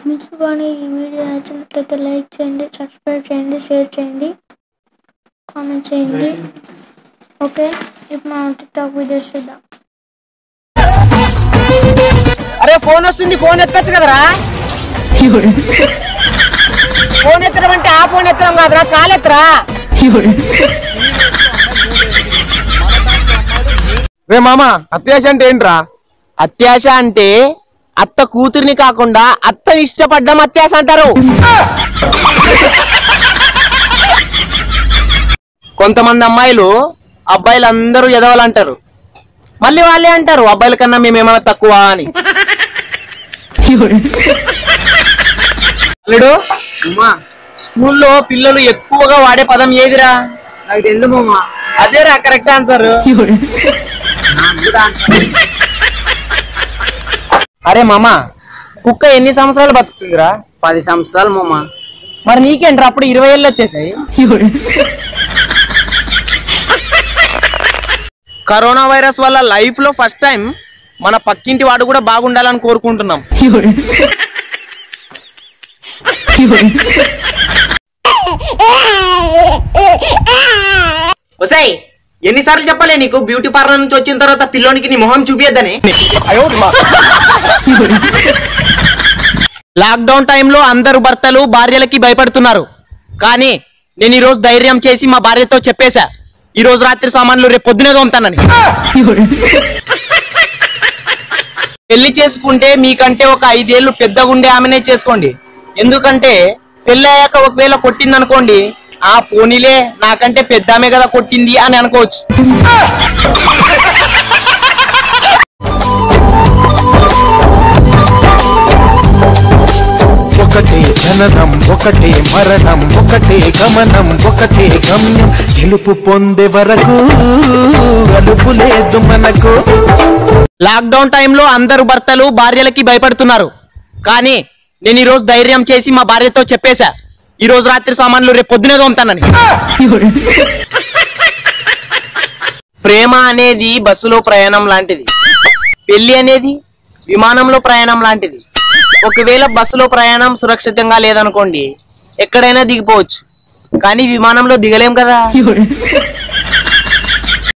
మీకు కానీ ఈ వీడియో నచ్చినట్లయితే లైక్ చేయండి, సబ్స్క్రైబ్ చేయండి, షేర్ చేయండి, కామెంట్ చేయండి. ఓకే, ఇప్పుడు మనం టిక్టాక్ వీడియోస్ చూద్దాం. అరే ఫోన్ వస్తుంది, ఫోన్ ఎత్తచ్చు కదరా. ఫోన్ ఎత్తడం అంటే ఆ ఫోన్ ఎత్తడం కాదురా, కాల్ ఎత్తరా. రే మామ, అత్యాశ అంటే ఏంట్రా? అత్యాశ అంటే అత్త కూతురిని కాకుండా అత్తని ఇష్టపడ్డం అత్యాశ అంటారు. కొంతమంది అమ్మాయిలు అబ్బాయిలు అందరూ ఎదవాలంటారు, మళ్ళీ వాళ్ళే అంటారు అబ్బాయిల కన్నా మేమేమన్నా తక్కువ అని. స్కూల్లో పిల్లలు ఎక్కువగా వాడే పదం ఏదిరా? నాకు తెలుసు మామ. అదేరా కరెక్ట్ ఆన్సర్. అరే మామ, కుక్క ఎన్ని సంవత్సరాలు బతుకుతుందిరా? 10 సంవత్సరాలు మామ. మరి నీకేంట్రా అప్పుడు 20 ఏళ్ళు వచ్చేసాయి. కరోనా వైరస్ వల్ల లైఫ్ లో ఫస్ట్ టైం మన పక్కింటి వాడు కూడా బాగుండాలని కోరుకుంటున్నాం. ఒసేయ్, ఎన్నిసార్లు చెప్పలే నీకు బ్యూటీ పార్లర్ నుంచి వచ్చిన తర్వాత పిల్లోనికి నీ మొహం చూపియద్దని? లాక్డౌన్ టైంలో అందరు భర్తలు భార్యలకి భయపడుతున్నారు, కానీ నేను ఈ రోజు ధైర్యం చేసి మా భార్యతో చెప్పేశా, ఈ రోజు రాత్రి సామాన్లు రేపు పొద్దునే తోముతానని. పెళ్లి చేసుకుంటే మీకంటే ఒక 5 ఏళ్ళు పెద్దగుండే ఆమెనే చేసుకోండి. ఎందుకంటే పెళ్లి అయ్యాక ఒకవేళ కొట్టిందనుకోండి, ఆ పోనీలే నాకంటే పెద్ద ఆమె కదా కొట్టింది అని అనుకోవచ్చు. ఒకటే జననం, ఒకటే మరణం, ఒకటే గమనం, ఒకటే గమ్యం. గెలుపు పొందే వరకు గలుపు లేదు మనకు. లాక్డౌన్ టైంలో అందరు భర్తలు భార్యలకి భయపడుతున్నారు, కానీ నేను ఈ రోజు ధైర్యం చేసి మా భార్యతో చెప్పేశా, ఈ రోజు రాత్రి సామాన్లు రేపు పొద్దునే తోముతానని. ప్రేమ అనేది బస్సులో ప్రయాణం లాంటిది, పెళ్లి అనేది విమానంలో ప్రయాణం లాంటిది. ఒకవేళ బస్సులో ప్రయాణం సురక్షితంగా లేదనుకోండి, ఎక్కడైనా దిగిపోవచ్చు, కానీ విమానంలో దిగలేం కదా.